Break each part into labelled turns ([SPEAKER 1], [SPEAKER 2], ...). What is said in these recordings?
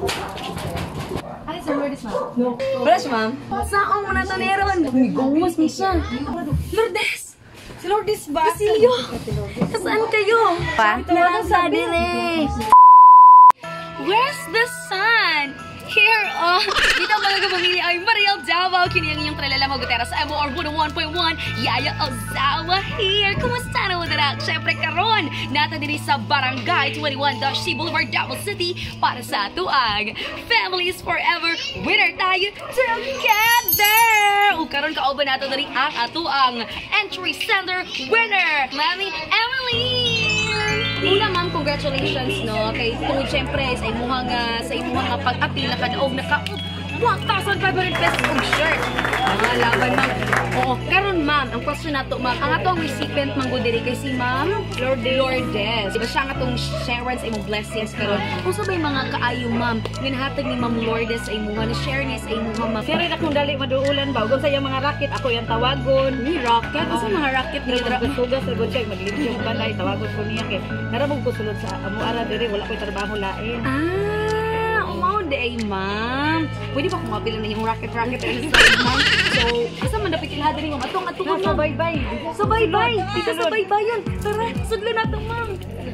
[SPEAKER 1] Ay, sa Lourdes, ma'am? No. Wala siya, ma'am? Saan mo na ito meron? Gumos niya siya. Lourdes! Si Lourdes ba? Basilio! Saan kayo? Nasa dire. Where's the sun? Here, dito mga kapamilya ay Mariel Davao. Kini ang inyong tralala mo Gutera sa MOR 101.1. Yaya Ozawa here. Kumusta na mo dara? Siyempre karon nata diri sa Barangay 21-C Boulevard, Davao City para sa tuang Families Forever Winner tayo together. O karon kauban nato diri ang atuang entry center winner, Mami Emily. Una ma'am, congratulations no kay tungod syempre sa imuhang pag-apila ka daog naka 1,500 pesos og shirt. Laban ma'am. Oo, karon ma'am, ang question nato ma'am, ang atong recipient man gud diri kay si Ma'am Lourdes. Diba siya nga atong sharean sa imong blessings karon. Kung sabay mga kaayo ma'am, ginhatag ni Ma'am Lourdes sa imuha na share niya sa imuha ma'am.
[SPEAKER 2] Siri na kung dali maduulan ba, kung sa yung mga racket, ako yung tawagon.
[SPEAKER 1] Ni rocket, kasi mga rocket ni
[SPEAKER 2] Dra sugas sa gotchek, maglibs yung balay, tawagon ko niya kay naramog ko sulod sa amo ara dire, wala ko trabaho lain.
[SPEAKER 1] Umao day ma'am. Pwede ba kumapila na yung rocket sa side ma'am? So, asa man dapat ilha diri ma'am? Atong ma'am.
[SPEAKER 2] Sabay-bay.
[SPEAKER 1] Sabay-bay. Ika sabay-bayan. Tara, sudlo nato ma'am.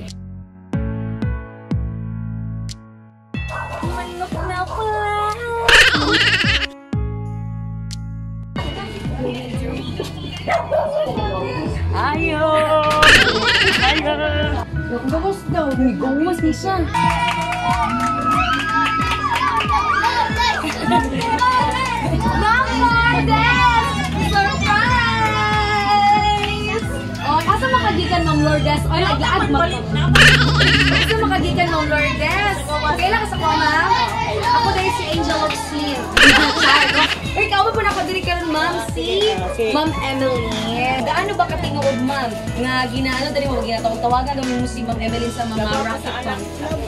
[SPEAKER 1] Manok na pala.
[SPEAKER 2] Ayo! Ayo!
[SPEAKER 1] Gumos daw. Gumos ni siya. Ma'am Lourdes! Surprise! Oh, asa makagikan Ma'am Lourdes? Oy, naglaag mo. Asa makagikan Ma'am Lourdes? Okay lang sa ko, ma'am? Ako dahil si Angel of Sin. Ikaw ba po nakadiri ka rin, ma'am? Si Ma'am Emily. Gaano ba katinuod, ma'am? Nga ginaano dali mo, ginatawag-tawagan daw mo si Ma'am Emily sa mga rocket pump.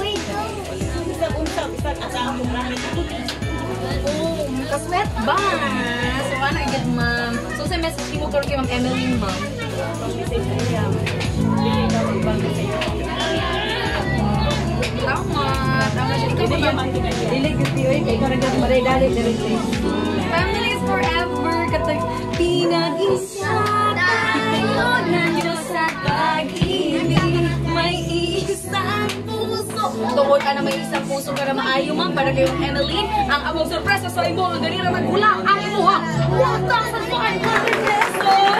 [SPEAKER 1] Oh, kaswet ba? So, ano agad, ma'am? So, sa message mo kay Ma'am Emily, ma'am? Tama. Tama siya. Ikaw ba ba?
[SPEAKER 2] Dilig yung tiyoy, kay karagad maray-dali dali.
[SPEAKER 1] Families forever, katag pinag-isa tayo na sa pag-ibig. May isang puso. Tungkol ka na may isang puso ka na maayo, ma'am, para kay Ma'am Emily. Ang among sorpresa sa imo, dali na magula ang imuha. 1,500 pesos!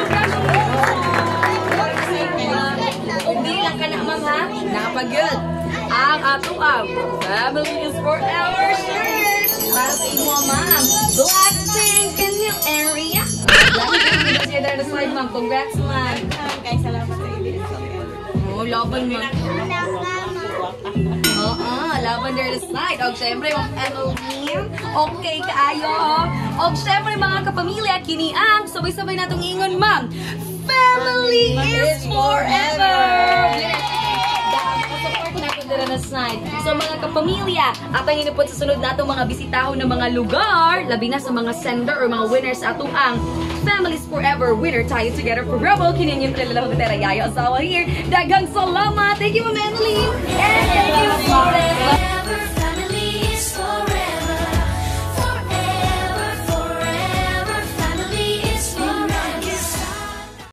[SPEAKER 1] Congratulations! O bilang ka na, ma'am, ha? Nakapag-good. Ang atuang Families Forever shirt para sa imo, ma'am. Blackpink in your area. Blackpink in your slide, ma'am. Congrats, ma'am.
[SPEAKER 2] Guys, salamat sa ibig.
[SPEAKER 1] Oh, laban, ma'am. Laban there slide. O, syempre, ma'am Emily. Okay, kaayo. O, syempre, mga kapamilya, kiniang. Sabay-sabay natong ingon, ma'am. Family is forever! So mga kapamilya, atang inipot sa sunod natong mga bisitahon ng mga lugar, labi na sa mga sender or mga winners sa atong ang Families Forever Winner tayo together for Rebel. Kinin yung tralala ko Yaya Ozawa here. Daghang salamat! Thank you, Ma'am Emily! And thank you, Flores!